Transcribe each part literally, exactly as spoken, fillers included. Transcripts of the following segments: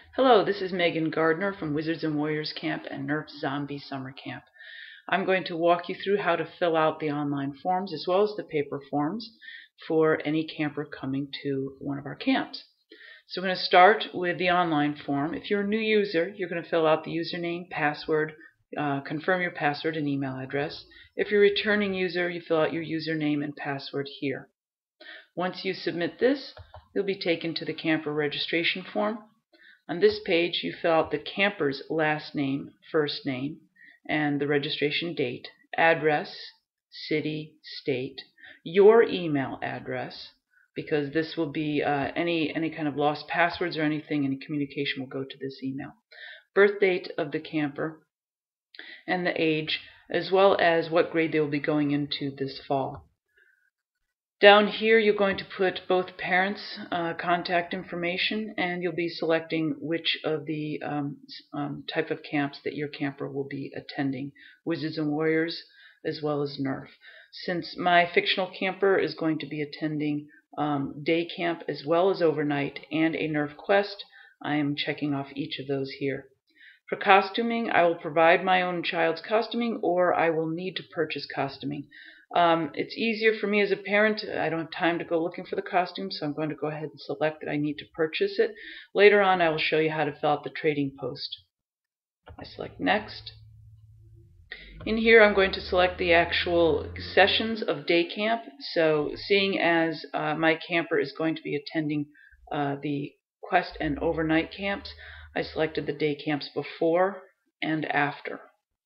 Hello, this is Megan Gardner from Wizards and Warriors Camp and Nerf Zombie Summer Camp. I'm going to walk you through how to fill out the online forms as well as the paper forms for any camper coming to one of our camps. So we're going to start with the online form. If you're a new user, you're going to fill out the username, password, uh, confirm your password and email address. If you're a returning user, you fill out your username and password here. Once you submit this, you'll be taken to the camper registration form. On this page, you fill out the camper's last name, first name, and the registration date, address, city, state, your email address, because this will be uh, any, any kind of lost passwords or anything, any communication will go to this email, birth date of the camper, and the age, as well as what grade they will be going into this fall. Down here, you're going to put both parents' uh, contact information, and you'll be selecting which of the um, um, type of camps that your camper will be attending, Wizards and Warriors, as well as Nerf. Since my fictional camper is going to be attending um, day camp as well as overnight and a Nerf Quest, I am checking off each of those here. For costuming, I will provide my own child's costuming, or I will need to purchase costuming. Um, it's easier for me as a parent. I don't have time to go looking for the costume, so I'm going to go ahead and select that I need to purchase it. Later on, I will show you how to fill out the trading post. I select Next. In here, I'm going to select the actual sessions of day camp. So seeing as uh, my camper is going to be attending uh, the Quest and overnight camps, I selected the day camps before and after.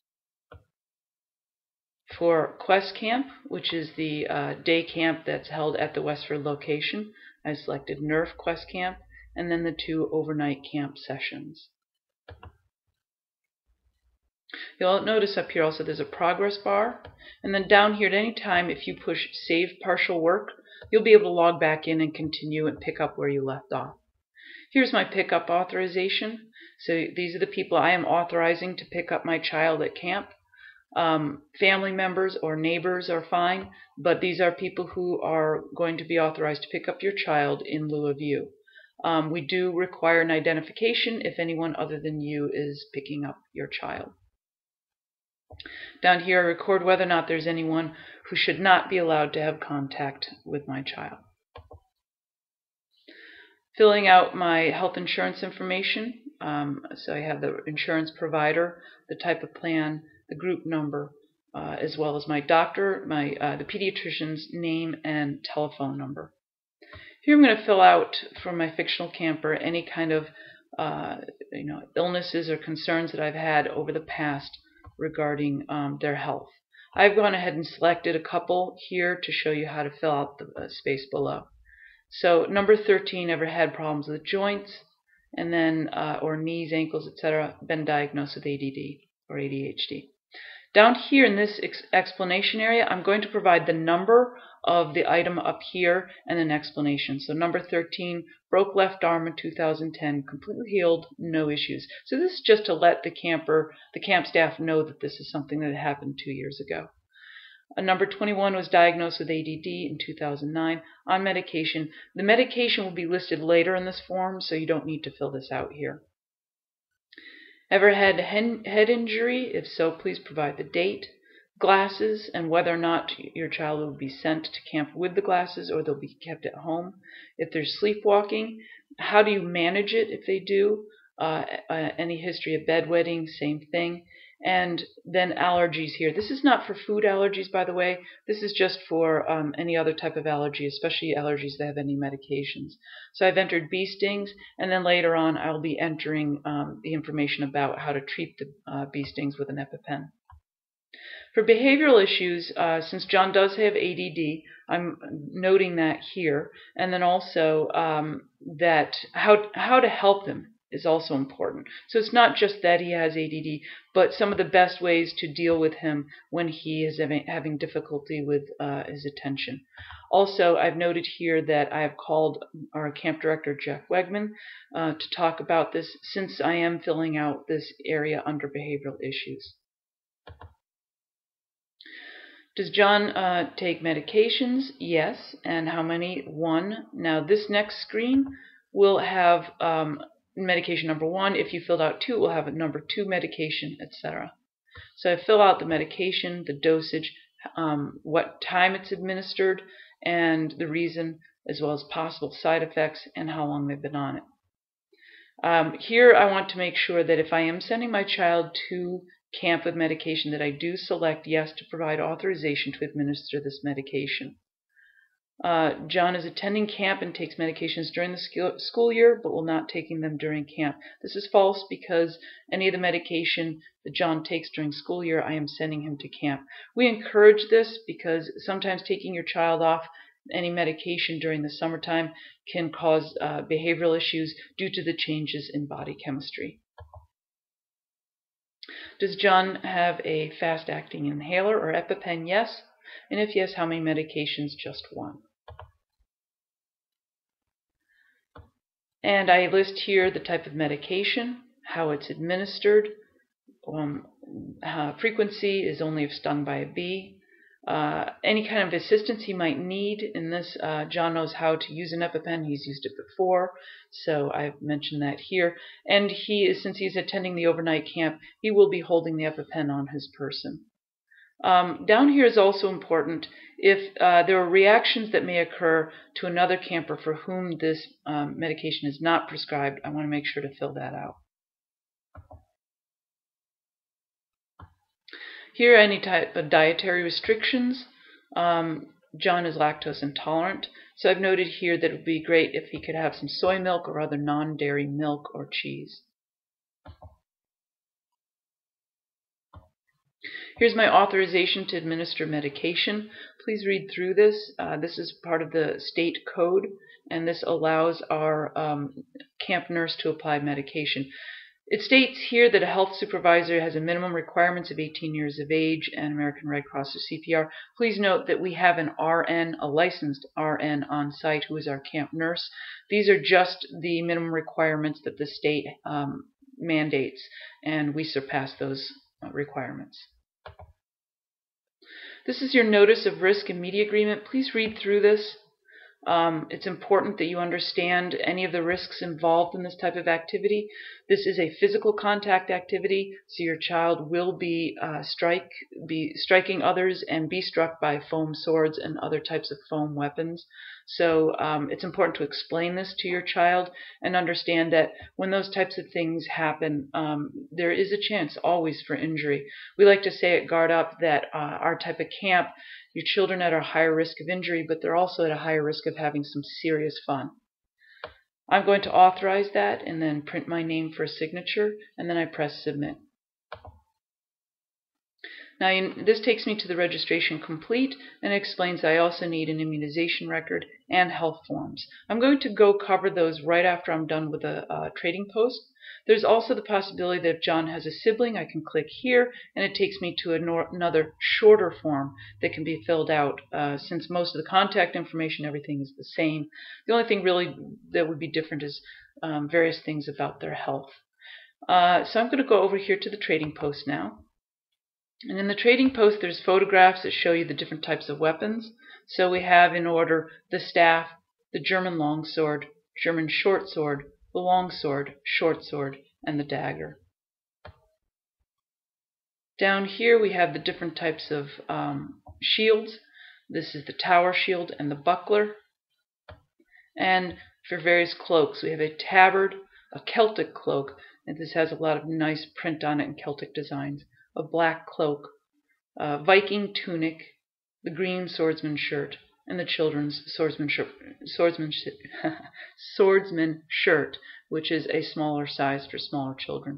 For Quest Camp, which is the uh, day camp that's held at the Westford location, I selected Nerf Quest Camp and then the two overnight camp sessions. You'll notice up here also there's a progress bar, and then down here at any time if you push Save Partial Work, you'll be able to log back in and continue and pick up where you left off. Here's my pickup authorization. So these are the people I am authorizing to pick up my child at camp. Um, family members or neighbors are fine, but these are people who are going to be authorized to pick up your child in lieu of you. Um, we do require an identification if anyone other than you is picking up your child. Down here I record whether or not there's anyone who should not be allowed to have contact with my child. Filling out my health insurance information. Um, so I have the insurance provider, the type of plan, the group number, uh, as well as my doctor, my uh, the pediatrician's name and telephone number. Here I'm going to fill out for my fictional camper any kind of uh, you know illnesses or concerns that I've had over the past regarding um, their health. I've gone ahead and selected a couple here to show you how to fill out the uh, space below. So number thirteen, ever had problems with joints, and then uh, or knees, ankles, et cetera. Been diagnosed with A D D or A D H D. Down here in this ex explanation area, I'm going to provide the number of the item up here and an explanation. So number thirteen, broke left arm in two thousand ten, completely healed, no issues. So this is just to let the camper, the camp staff know that this is something that happened two years ago. Uh, number twenty-one was diagnosed with A D D in two thousand nine, on medication. The medication will be listed later in this form, so you don't need to fill this out here. Ever had head injury? If so, please provide the date, glasses, and whether or not your child will be sent to camp with the glasses or they'll be kept at home. If there's sleepwalking, how do you manage it if they do? Uh, uh, any history of bedwetting, same thing. And then allergies here. This is not for food allergies, by the way. This is just for um, any other type of allergy, especially allergies that have any medications. So I've entered bee stings, and then later on I'll be entering um, the information about how to treat the uh, bee stings with an EpiPen. For behavioral issues, uh, since John does have A D D, I'm noting that here, and then also um, that how how to help him is also important. So it's not just that he has A D D, but some of the best ways to deal with him when he is having, having difficulty with uh, his attention. Also, I've noted here that I have called our camp director, Jeff Wegman, uh, to talk about this since I am filling out this area under behavioral issues. Does John uh, take medications? Yes. And how many? One. Now this next screen will have um, medication number one. If you filled out two, it will have a number two medication, et cetera. So I fill out the medication, the dosage, um, what time it's administered, and the reason, as well as possible side effects and how long they've been on it. Um, here I want to make sure that if I am sending my child to camp with medication, that I do select yes to provide authorization to administer this medication. Uh, John is attending camp and takes medications during the school year, but will not taking them during camp. This is false because any of the medication that John takes during school year, I am sending him to camp. We encourage this because sometimes taking your child off any medication during the summertime can cause uh, behavioral issues due to the changes in body chemistry. Does John have a fast-acting inhaler or EpiPen? Yes. And if yes, how many medications? Just one. And I list here the type of medication, how it's administered, um, uh, frequency is only if stung by a bee, uh, any kind of assistance he might need. In this, uh, John knows how to use an EpiPen. He's used it before, so I've mentioned that here. And he is, since he's attending the overnight camp, he will be holding the EpiPen on his person. Um, down here is also important if uh, there are reactions that may occur to another camper for whom this um, medication is not prescribed. I want to make sure to fill that out. Here are any type of dietary restrictions. Um, John is lactose intolerant, so I've noted here that it would be great if he could have some soy milk or other non-dairy milk or cheese. Here's my authorization to administer medication. Please read through this. Uh, this is part of the state code, and this allows our um, camp nurse to apply medication. It states here that a health supervisor has a minimum requirements of eighteen years of age and American Red Cross or C P R. Please note that we have an R N, a licensed R N on site who is our camp nurse. These are just the minimum requirements that the state um, mandates, and we surpass those uh, requirements. This is your notice of risk and media agreement. Please read through this. Um, it's important that you understand any of the risks involved in this type of activity. This is a physical contact activity, so your child will be uh, strike, be striking others and be struck by foam swords and other types of foam weapons. So um, it's important to explain this to your child and understand that when those types of things happen, um, there is a chance always for injury. We like to say at Guard Up that uh, our type of camp, your children are at a higher risk of injury, but they're also at a higher risk of having some serious fun. I'm going to authorize that and then print my name for a signature, and then I press submit. Now, this takes me to the registration complete, and it explains I also need an immunization record and health forms. I'm going to go cover those right after I'm done with the uh, trading post. There's also the possibility that if John has a sibling, I can click here, and it takes me to another shorter form that can be filled out. Uh, since most of the contact information, everything is the same. The only thing really that would be different is um, various things about their health. Uh, so I'm going to go over here to the trading post now. And in the trading post, there's photographs that show you the different types of weapons. So we have in order the staff, the German longsword, German short sword, the longsword, short sword, and the dagger. Down here we have the different types of um, shields. This is the tower shield and the buckler. And for various cloaks, we have a tabard, a Celtic cloak, and this has a lot of nice print on it in Celtic designs. A black cloak, a Viking tunic, the green swordsman shirt, and the children's swordsman shirt, swordsman, swordsman shirt, which is a smaller size for smaller children.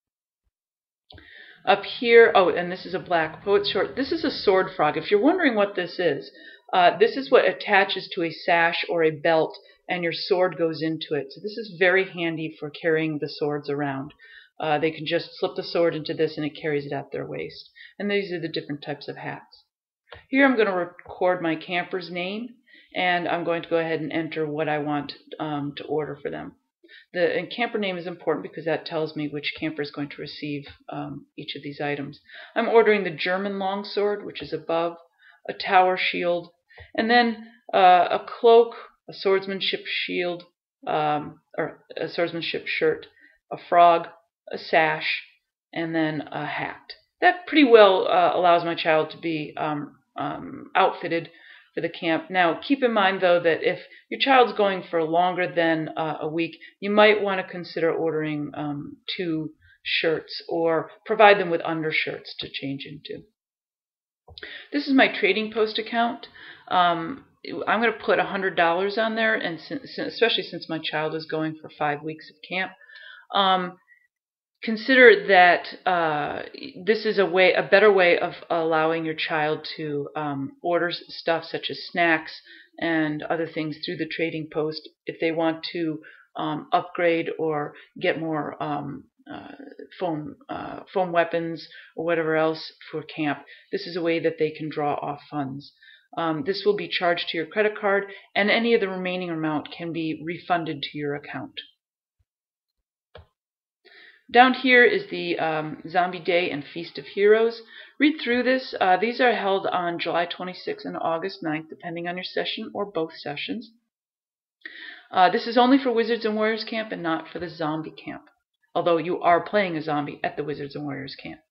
Up here, oh, and this is a black poet short. This is a sword frog. If you're wondering what this is, uh, this is what attaches to a sash or a belt, and your sword goes into it. So this is very handy for carrying the swords around. Uh, they can just slip the sword into this and it carries it at their waist. And these are the different types of hats. Here I'm going to record my camper's name, and I'm going to go ahead and enter what I want um, to order for them. The and camper name is important because that tells me which camper is going to receive um, each of these items. I'm ordering the German longsword, which is above, a tower shield, and then uh, a cloak, a swordsmanship shield, um, or a swordsmanship shirt, a frog, a sash, and then a hat. That pretty well uh, allows my child to be um, um, outfitted for the camp. Now, keep in mind, though, that if your child's going for longer than uh, a week, you might want to consider ordering um, two shirts or provide them with undershirts to change into. This is my Trading Post account. Um, I'm going to put one hundred dollars on there, and since, especially since my child is going for five weeks of camp. Um, Consider that uh, this is a way, a better way of allowing your child to um, order stuff such as snacks and other things through the Trading Post if they want to um, upgrade or get more um, uh, foam uh, foam weapons or whatever else for camp. This is a way that they can draw off funds. Um, this will be charged to your credit card, and any of the remaining amount can be refunded to your account. Down here is the um, Zombie Day and Feast of Heroes. Read through this. Uh, these are held on July twenty-sixth and August ninth, depending on your session or both sessions. Uh, this is only for Wizards and Warriors Camp and not for the Zombie Camp, although you are playing a zombie at the Wizards and Warriors Camp.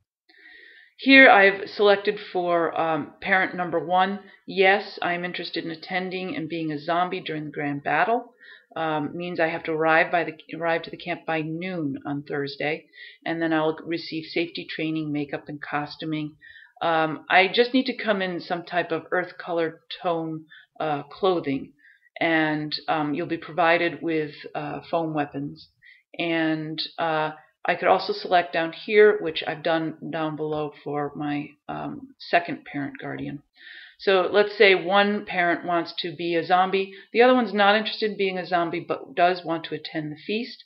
Here I've selected for um, parent number one, yes, I'm interested in attending and being a zombie during the grand battle. Um, means I have to arrive by the arrive to the camp by noon on Thursday, and then I'll receive safety training, makeup, and costuming. Um, I just need to come in some type of earth color tone uh, clothing, and um, you'll be provided with uh, foam weapons. And uh, I could also select down here, which I've done down below for my um, second parent guardian. So let's say one parent wants to be a zombie. The other one's not interested in being a zombie but does want to attend the feast.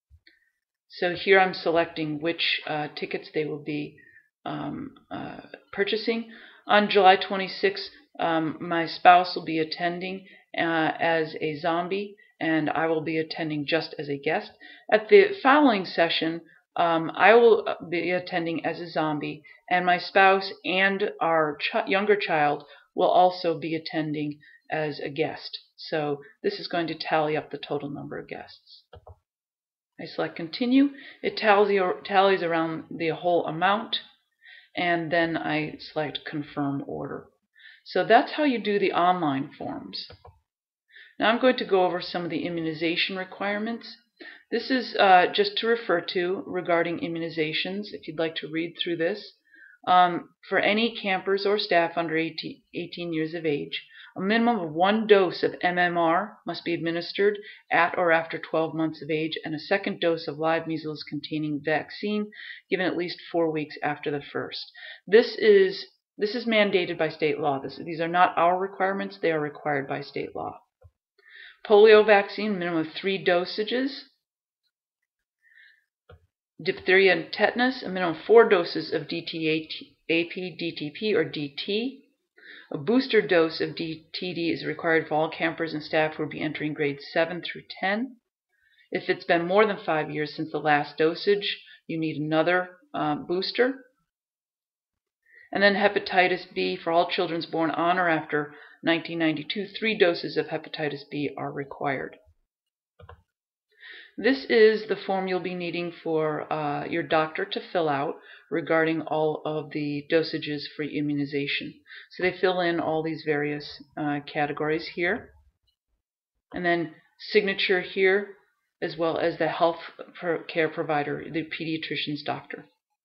So here I'm selecting which uh, tickets they will be um, uh, purchasing. On July twenty-sixth, um, my spouse will be attending uh, as a zombie, and I will be attending just as a guest. At the following session, Um, I will be attending as a zombie, and my spouse and our ch younger child will also be attending as a guest. So this is going to tally up the total number of guests. I select continue. It tallies, tallies around the whole amount, and then I select confirm order. So that's how you do the online forms. Now I'm going to go over some of the immunization requirements. This is uh, just to refer to regarding immunizations, if you'd like to read through this. Um, for any campers or staff under eighteen years of age, a minimum of one dose of M M R must be administered at or after twelve months of age, and a second dose of live measles containing vaccine given at least four weeks after the first. This is, this is mandated by state law. This, these are not our requirements, they are required by state law. Polio vaccine, minimum of three dosages. Diphtheria and tetanus, a minimum of four doses of D T A P, D T P, or D T. A booster dose of D T D is required for all campers and staff who will be entering grades seven through ten. If it's been more than five years since the last dosage, you need another uh, booster. And then hepatitis B for all children born on or after nineteen ninety-two, three doses of hepatitis B are required. This is the form you'll be needing for uh, your doctor to fill out regarding all of the dosages for immunization. So they fill in all these various uh, categories here. And then signature here, as well as the health care provider, the pediatrician's doctor.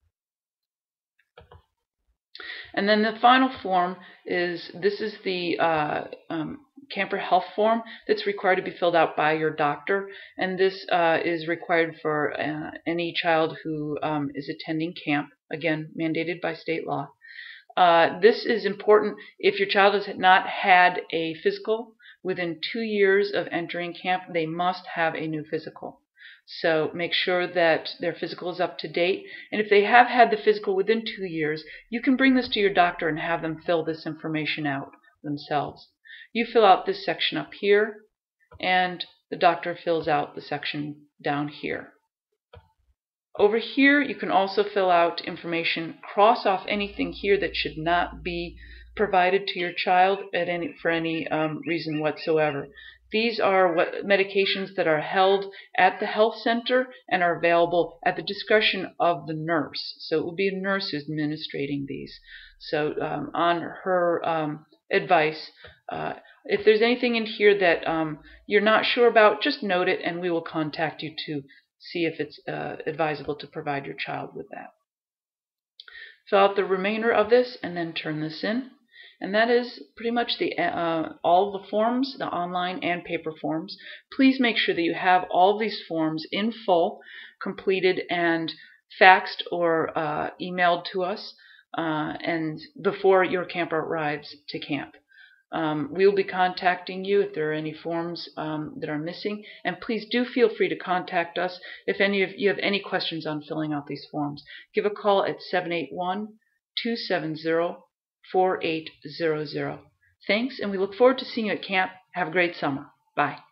And then the final form is, this is the uh, um, camper health form that's required to be filled out by your doctor, and this uh, is required for uh, any child who um, is attending camp, again mandated by state law. Uh, this is important if your child has not had a physical within two years of entering camp. They must have a new physical. So make sure that their physical is up to date, and if they have had the physical within two years, you can bring this to your doctor and have them fill this information out themselves. You fill out this section up here, and the doctor fills out the section down here. Over here, you can also fill out information, cross off anything here that should not be provided to your child at any, for any um, reason whatsoever. These are what medications that are held at the health center and are available at the discretion of the nurse. So it will be a nurse who's administrating these. So um, on her um, advice, uh, if there's anything in here that um, you're not sure about, just note it and we will contact you to see if it's uh, advisable to provide your child with that. Fill out the remainder of this and then turn this in. And that is pretty much the uh, all the forms, the online and paper forms. Please make sure that you have all these forms in full, completed, and faxed or uh, emailed to us uh, and before your camper arrives to camp. Um, we will be contacting you if there are any forms um, that are missing, and please do feel free to contact us if any of you have any questions on filling out these forms. Give a call at seven eight one, two seven zero, four eight zero zero. Thanks, and we look forward to seeing you at camp. Have a great summer. Bye.